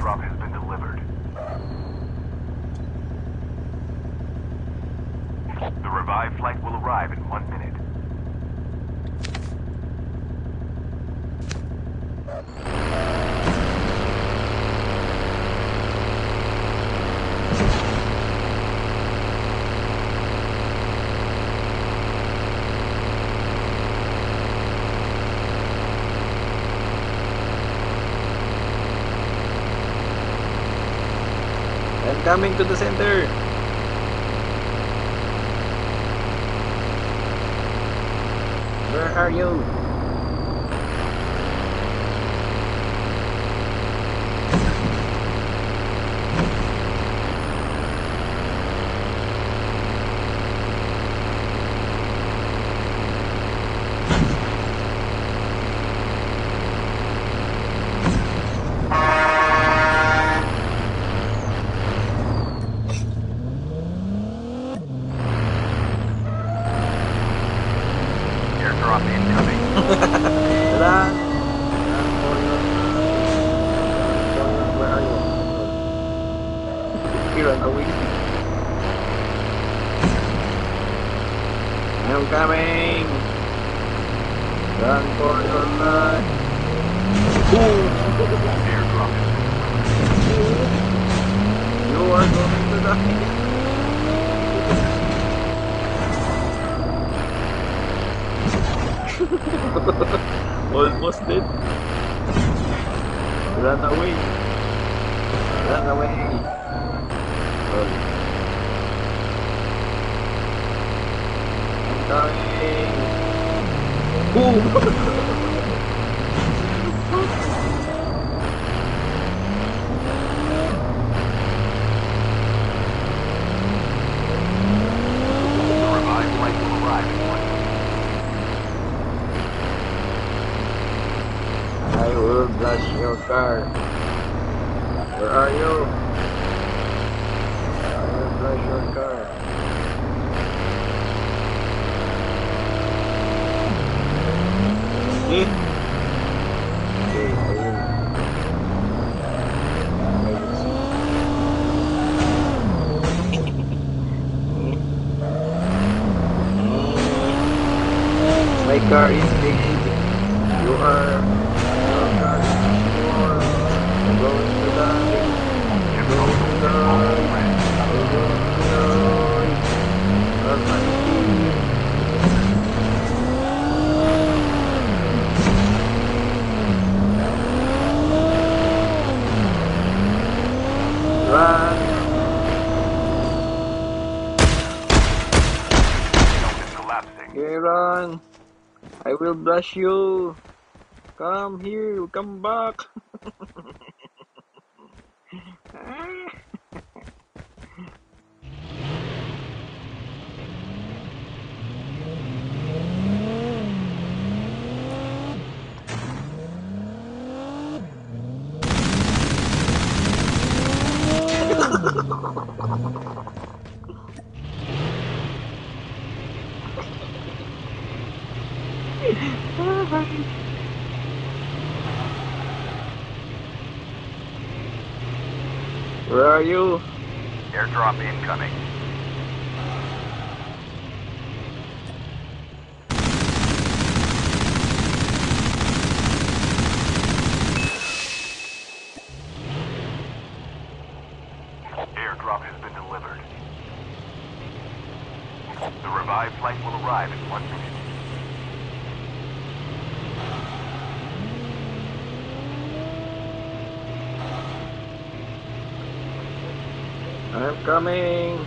Airdrop has been delivered. The revived flight will arrive in 1 minute. I'm coming to the center. Where are you? Airdrop incoming. Run! Run for your where are you? You run away. I'm coming! Run for your life! Airdrop has been You are going to die! Almost dead. Run away. Run away. Sorry. I'm coming. Boom. The revived flight will arrive in 1 minute. I will blast your car. Where are you? I will blast your car. Okay. Okay, I will. My car is big. You are. Your car is small. I'm going to die. I'm going to die. I'm going to die. Almighty. Run. Zone is collapsing. Okay, run. I will blast you. Come here. Come back. Where are you? Airdrop incoming. Airdrop has been delivered. The revived flight will arrive in 1 minute. I'm coming.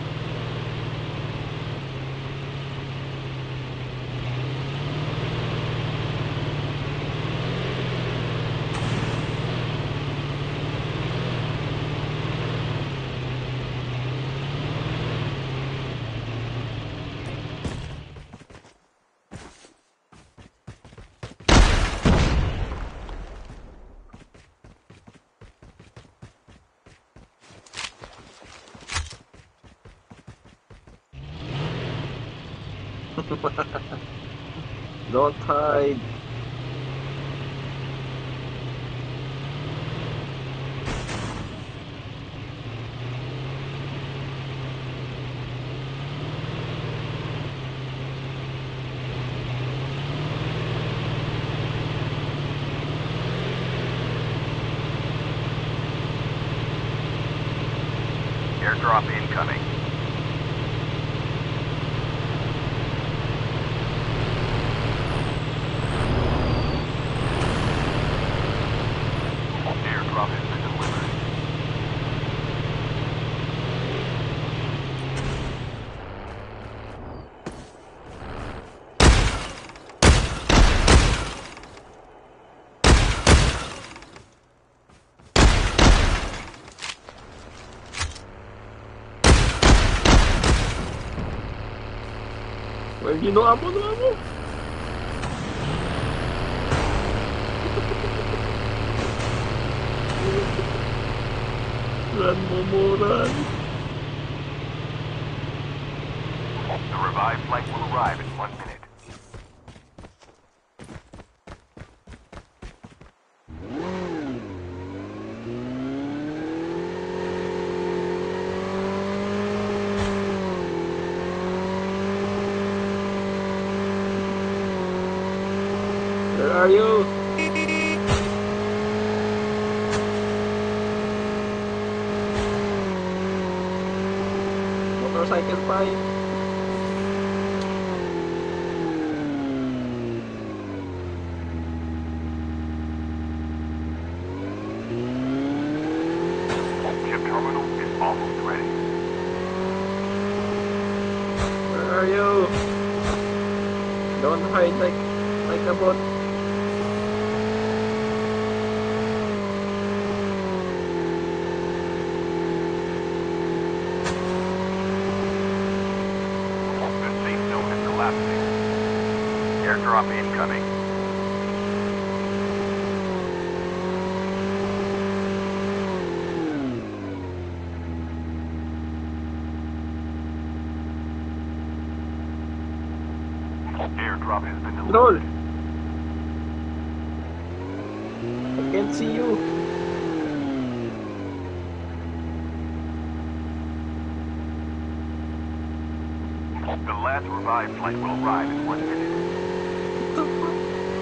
Don't hide. Airdrop incoming. Airdrop has been delivered. Well, ginawa mo na mo. Run, Momo, run. The revived flight will arrive in 1 minute. Where are you? Motorcycle 5. Ship terminal is almost ready. Where are you? Don't hide like a bot. The safe zone is collapsing. Airdrop incoming. Airdrop has been delivered. Roll. I can't see you. The last revived flight will arrive in 1 minute. What the fuck?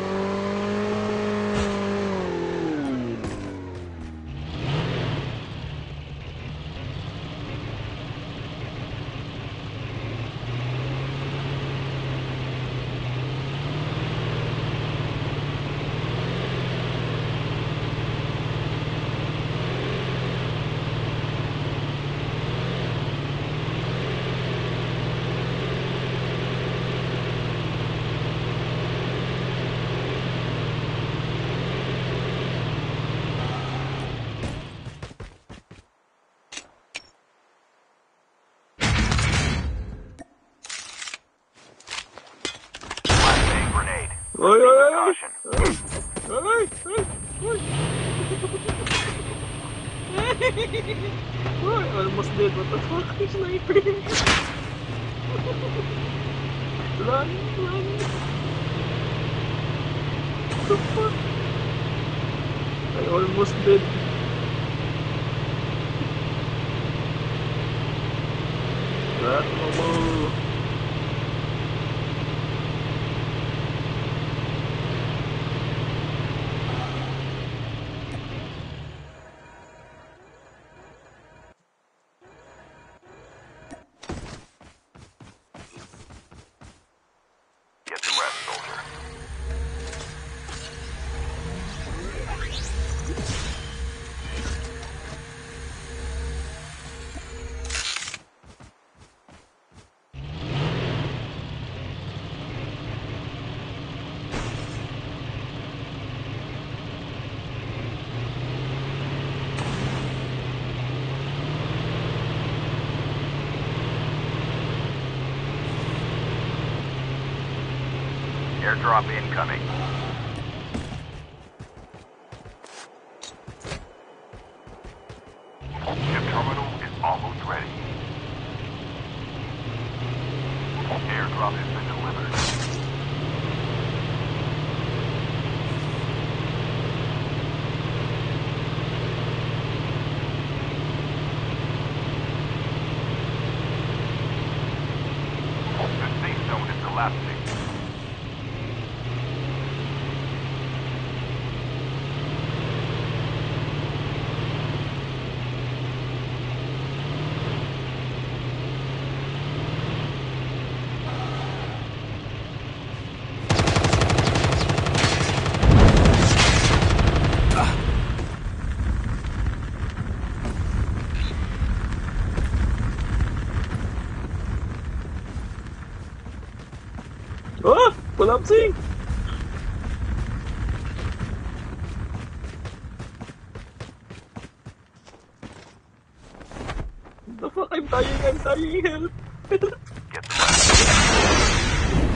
Flashbang grenade. Oi, oi, oi, Caution. oi, oi, oi. Oi, almost dead. What the fuck? Sniping. Run, run. What the fuck? I almost dead. Run, Momo. Get some rest, soldier. Airdrop incoming. Ship terminal is almost ready. Airdrop has been delivered. The safe zone is collapsing. collapsing! What the fuck? I'm dying, help! Get the weapons.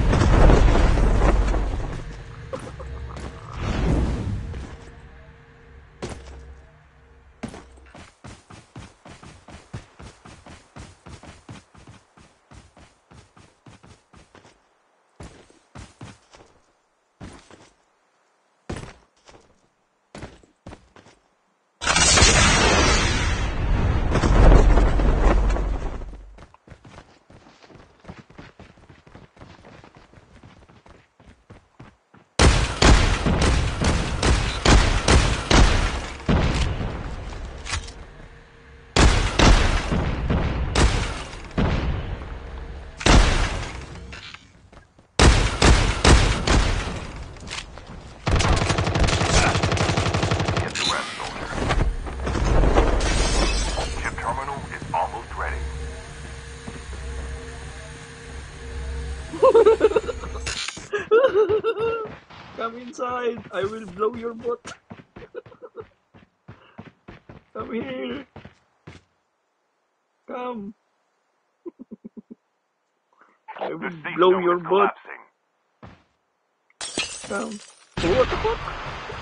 Get the rest, soldier. Chip terminal is almost ready. Come inside! I will blow your butt! Come here! Come! I The will safe blow zone your is butt! collapsing. Come! Oh, what the fuck?